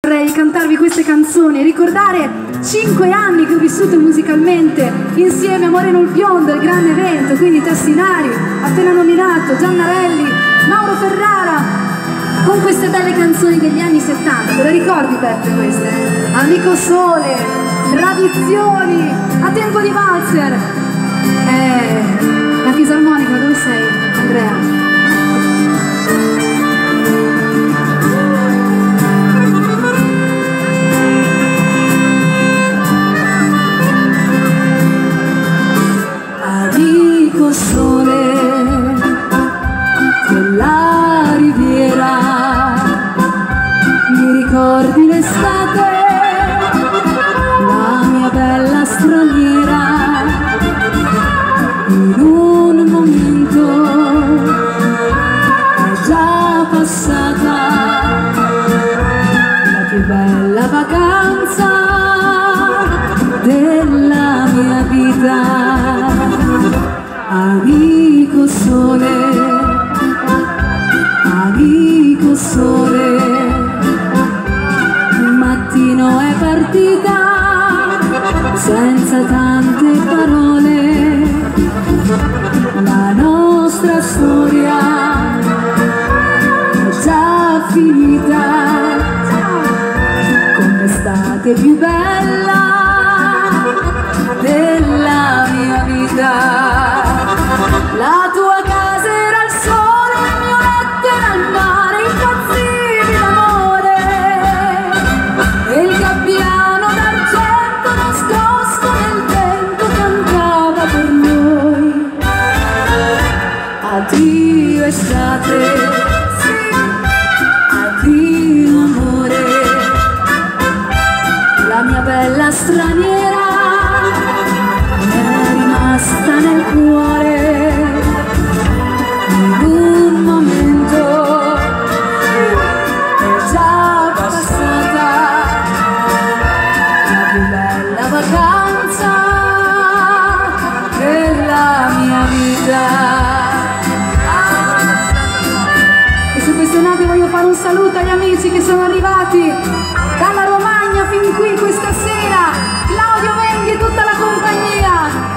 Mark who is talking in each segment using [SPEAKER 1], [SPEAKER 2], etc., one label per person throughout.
[SPEAKER 1] Vorrei cantarvi queste canzoni e ricordare 5 anni che ho vissuto musicalmente insieme a Moreno il Biondo, il grande evento, quindi Tassinari, appena nominato, Giannarelli, Mauro Ferrara, con queste belle canzoni degli anni 70. Te le ricordi, Beppe, queste? Amico Sole, Tradizioni, A tempo di valzer. La fisarmonica, dove sei, Andrea? Amico Sole della riviera, mi ricordi l'estate, la mia bella straniera, in un momento è già passata la più bella vacanza della mia vita. Amico Sole, amico Sole, un mattino è partita senza tante parole, la nostra storia è già finita, come l'estate più bella della mia vita. La tua casa era il sole, il mio letto era il mare, impazzivi d'amore, e il gabbiano d'argento nascosto nel vento cantava per noi. Addio estate, addio amore, la mia bella straniera è rimasta nel cuore. In un momento è già passata la più bella vacanza della mia vita. E su queste note voglio fare un saluto agli amici che sono arrivati dalla Romagna fin qui questa sera, Claudio Menghi e tutta la compagnia.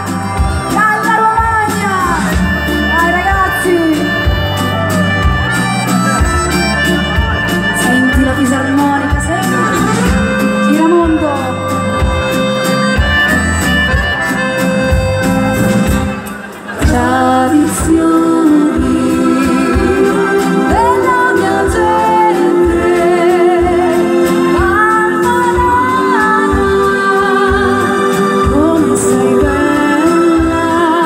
[SPEAKER 1] Senti la fisarmonica, senti Giramondo. Tradizioni della mia gente, come sei bella,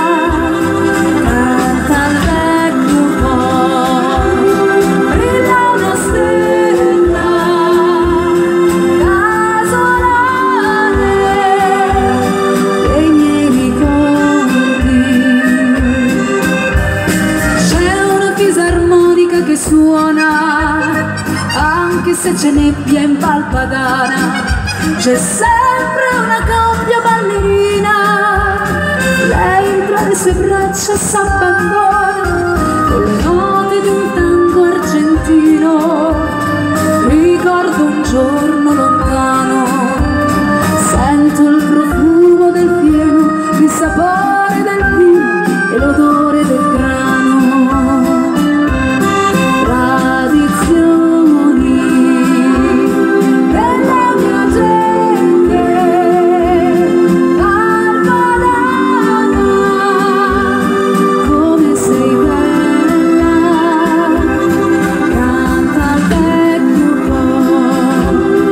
[SPEAKER 1] canta al vecchio cuore, brilla una stella casolare dei miei ricordi. C'è una fisarmonica che suona anche se c'è nebbia in Val Padana, c'è sempre una coppia ballerina, lei tra le sue braccia s'abbandona con le note di un tango argentino. Ricordo un giorno lontano, sento il profumo del fieno, il sapore del vino e l'odore del grano. Tradizioni della mia gente, Valpadana, come sei bella, canta al vecchio cuore,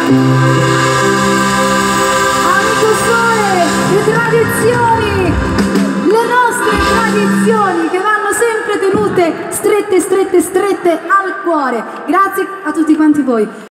[SPEAKER 1] Amico Sole, le tradizioni, le nostre tradizioni che vanno sempre tenute strette, strette, strette al cuore. Grazie a tutti quanti voi.